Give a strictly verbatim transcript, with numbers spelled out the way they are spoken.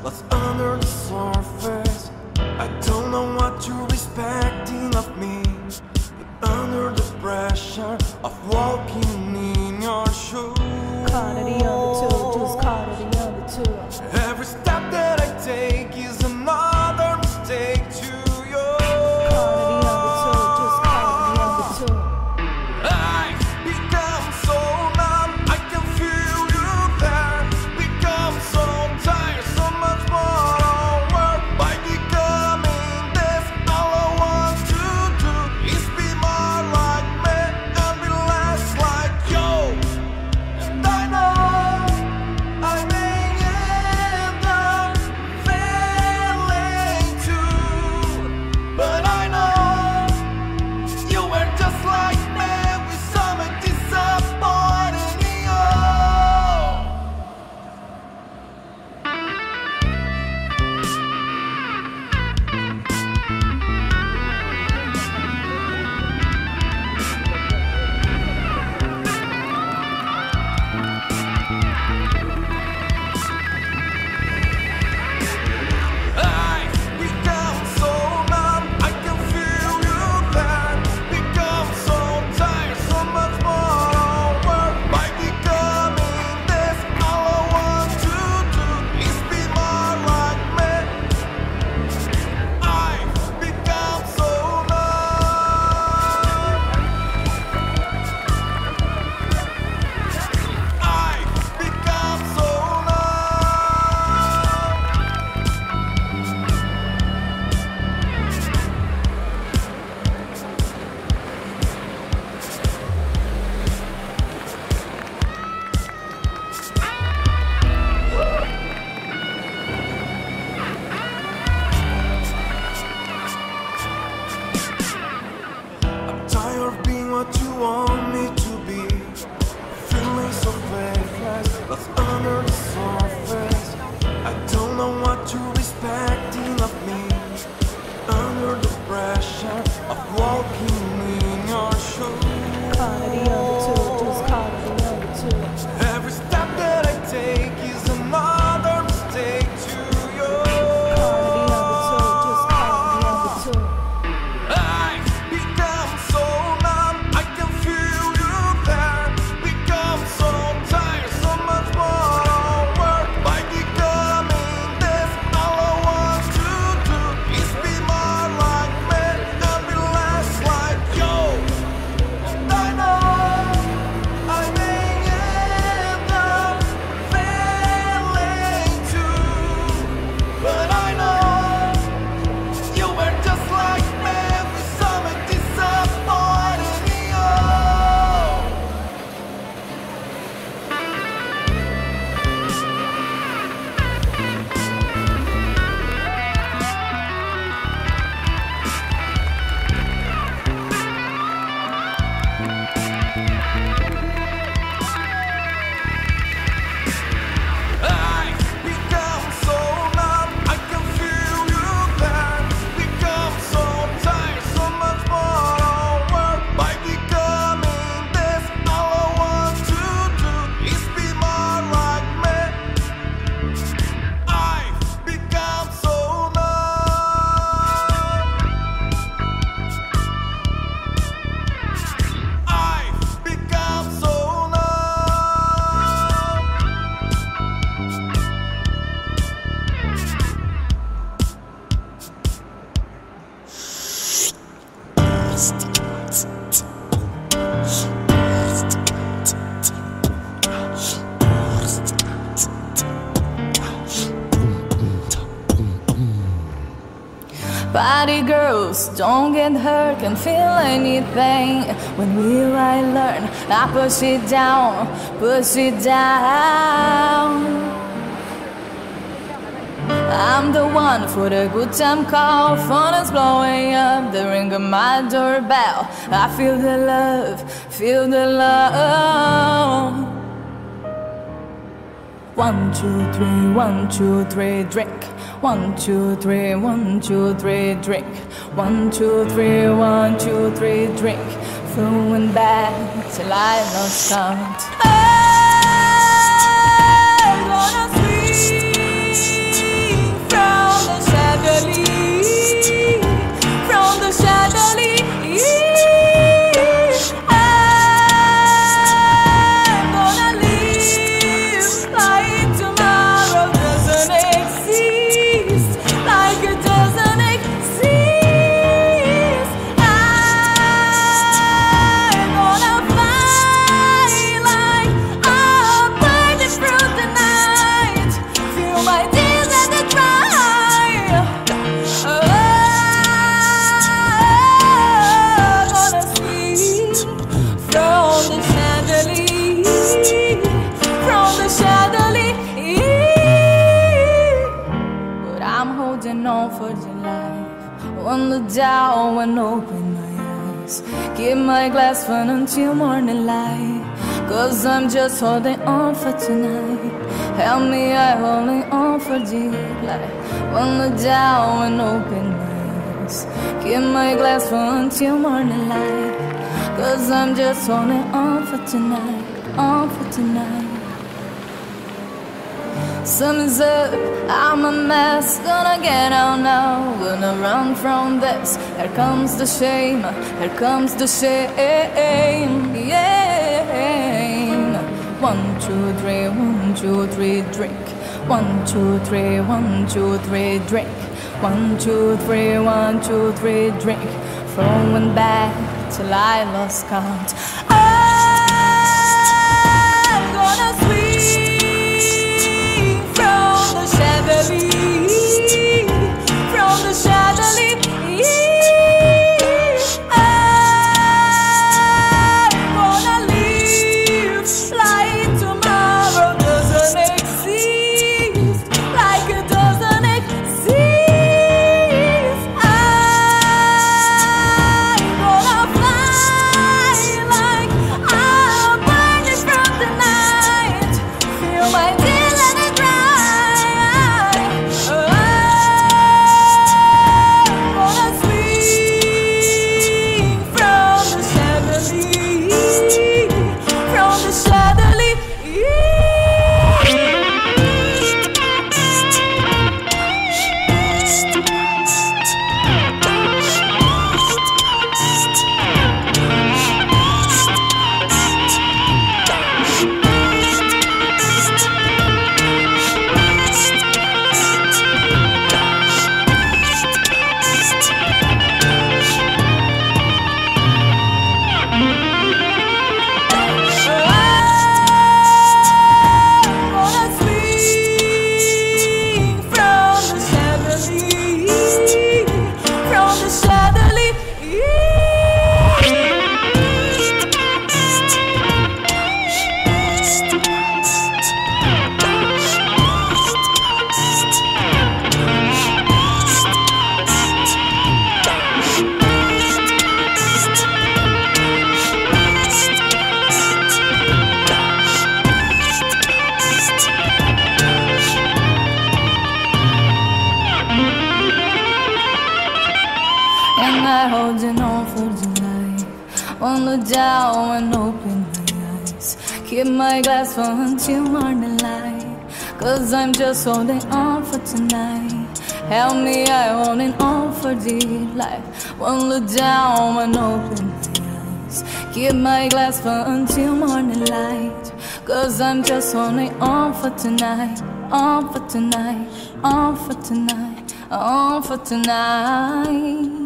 what's under the surface. I don't know what you're expecting of me, but under the pressure of walking in your shoes, caught it the other two, just caught it the other two. Every step that I take is another mistake to you. Caught it the other two, just caught it the other two. I've become so numb, I can feel you there. Become so tired, so much more over. By becoming this, all I want to do is be more like me and be less like you. And I know I may end up failing too, but I know you were just like me, with something disappointing in you. I've become so numb, I can feel you there. Become so tired, so much more over. By becoming this, all I want to do is be more like me. I've become so numb. I've become so numb. I'm tired of being what you want me to be. Feeling so faithless, what's under the surface. I don't know what you're expecting of me, under the pressure of walking in your shoes. Caught it the other two, just caught it the other two. Every step that I take is another mistake to you. Caught it the other two, just caught it the other two. I've become so numb, I can feel you there. Become so tired, so much more over. By becoming this, all I want to do is be more like me and be less like you. And I know I may end up failing too, but I know you were just like me, with something disappointing in you. I've become so numb, I can feel you there. Become so tired, so much more over. By becoming this, all I want to do is be more like me. I've become so numb. I've become so numb. Party girls, don't get hurt, can feel anything. When will I learn? I push it down, push it down. I'm the one for the good time call. Phone is blowing up, the ring of my doorbell. I feel the love, feel the love. One, two, three, one, two, three, drink. One, two, three, one, two, three, drink. One, two, three, one, two, three, drink. Through and back till I lost count. I'm gonna sleep. holding on for dear life. Won't look down when open my eyes. Keep my glass full until morning light. Cause I'm just holding on for tonight. Help me, I'm holding on for dear life. Won't look down when open my eyes. Keep my glass full until morning light. Cause I'm just holding on for tonight. On for tonight. Summer's up, I'm a mess. Gonna get out now, gonna run from this. Here comes the shame, here comes the shame. Yeah. One, two, three, one, two, three, drink. One, two, three, one, two, three, drink. One, two, three, one, two, three, drink. Throwing back till I lost count. I'm gonna swing from the chandelier, from the chandelier. I'm gonna live like tomorrow doesn't exist, like it doesn't exist. I'm gonna fly like I'm burning from the night. Feel my tail let it dry. I'm gonna swing from the chandelier, from the chandelier. And I holding on for tonight. Won't look down and open my eyes. Keep my glass full until morning light. Cause I'm just holding on for tonight. Help me, I'm holding on for dear life. Won't look down and open my eyes. Keep my glass full until morning light. Cause I'm just holding on for tonight. On for tonight. On for tonight. On for tonight.